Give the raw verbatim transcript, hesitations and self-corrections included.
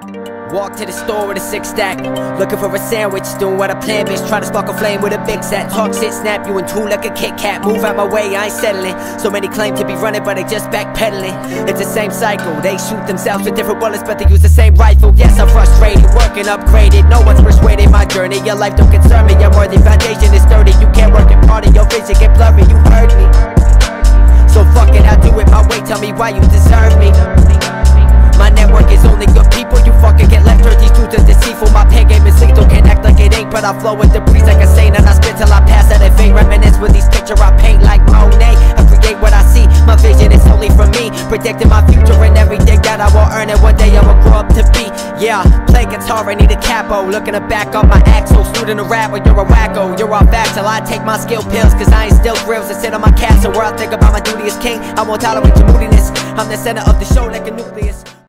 Walk to the store with a six stack, looking for a sandwich, doing what I plan, bitch. Trying to spark a flame with a big set. Talk shit, snap you in two like a Kit Kat. Move out my way, I ain't settling. So many claim to be running, but they just backpedaling. It's the same cycle, they shoot themselves with different bullets, but they use the same rifle. Yes, I'm frustrated, working upgraded. No one's persuaded my journey. Your life don't concern me, your worthy foundation is sturdy. You can't work it harder, your vision get blurry. You heard me, so fuck it, I'll do it my way. Tell me why you deserve me. My network is only good people, you fucking get left hurt. These truths are deceitful, my pen game is lethal. Can't act like it ain't, but I flow with the breeze like a saint. And I spit till I pass out of vein. Reminisce with these pictures I paint like Monet. I create what I see, my vision is only for me. Predicting my future and everything that I will earn, and one day I'ma grow up to be. Yeah, play guitar, I need a capo. Looking to back up my axle. Student a rapper, you're a wacko. You're off back till I take my skill pills, cause I ain't still grills and sit on my castle where I think about my duty as king. I won't tolerate your moodiness, I'm the center of the show like a nucleus.